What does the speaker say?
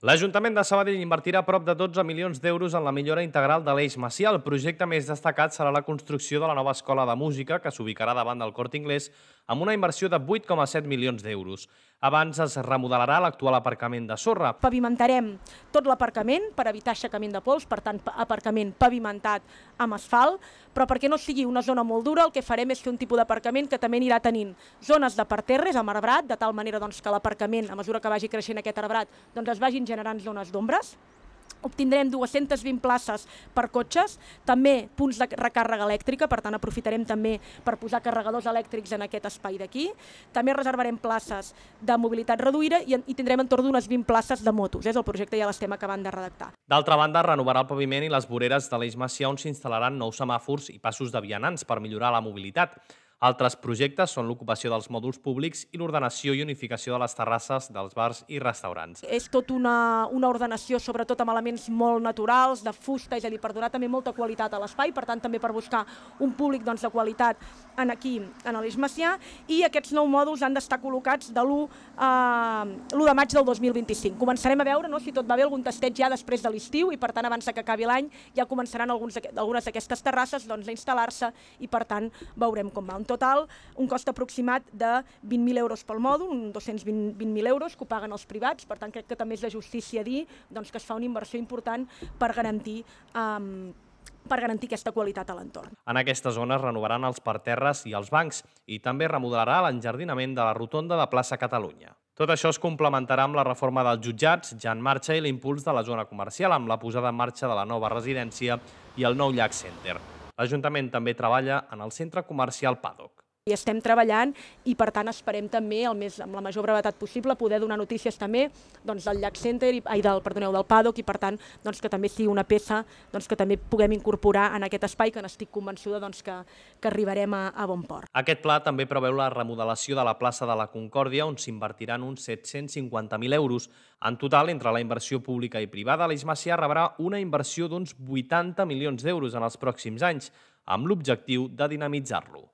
L'Ajuntament de Sabadell invertirà prop de 12 milions d'euros en la millora integral de l'Eix Macià. El projecte més destacat serà la construcció de la nova escola de música, que s'ubicarà davant del Corte Inglés, amb una inversió de 8,7 milions d'euros. Abans es remodelarà l'actual aparcament de sorra. Pavimentarem tot l'aparcament per evitar aixecament de pols, per tant, aparcament pavimentat amb asfalt, però perquè no sigui una zona molt dura, el que farem és fer un tipus d'aparcament que també anirà tenint zones de parterres amb arbrat, de tal manera que l'aparcament, a mesura que vagi creixent aquest arbrat, es vagin generant zones d'ombres. Obtindrem 220 places per cotxes, també punts de recàrrega elèctrica, per tant aprofitarem també per posar carregadors elèctrics en aquest espai d'aquí. També reservarem places de mobilitat reduïda i tindrem entorn d'unes 20 places de motos. El projecte ja l'estem acabant de redactar. D'altra banda, renovarà el paviment i les voreres de l'Eix Macià, on s'instal·laran nous semàfors i passos de vianants per millorar la mobilitat. Altres projectes són l'ocupació dels mòduls públics i l'ordenació i unificació de les terrasses dels bars i restaurants. És tot una ordenació, sobretot amb elements molt naturals, de fusta, és a dir, per donar també molta qualitat a l'espai, per tant també per buscar un públic de qualitat aquí, en l'Eix Macià, i aquests nous mòduls han d'estar col·locats de l'1 de maig del 2025. Començarem a veure si tot va bé algun tastet ja després de l'estiu i per tant abans que acabi l'any ja començaran algunes d'aquestes terrasses a instal·lar-se i per tant veurem com va. En total, un cost aproximat de 20.000 euros pel mòdul, 220.000 euros que ho paguen els privats, per tant crec que també és de justícia dir que es fa una inversió important per garantir aquesta qualitat a l'entorn. En aquesta zona es renovaran els parterres i els bancs i també remodelarà l'enjardinament de la rotonda de Plaça Catalunya. Tot això es complementarà amb la reforma dels jutjats, ja en marxa, i l'impuls de la zona comercial, amb la posada en marxa de la nova residència i el nou Llac Center. L'Ajuntament també treballa en el centre comercial Paddock. Hi estem treballant i, per tant, esperem també, amb la major brevetat possible, poder donar notícies també del Llac Center, del Paddock, i, per tant, que també sigui una peça que també puguem incorporar en aquest espai, que n'estic convençuda que arribarem a bon port. Aquest pla també preveu la remodelació de la plaça de la Concòrdia, on s'invertiran uns 750.000 euros. En total, entre la inversió pública i privada, l'Eix Macià rebrà una inversió d'uns 80 milions d'euros en els pròxims anys, amb l'objectiu de dinamitzar-lo.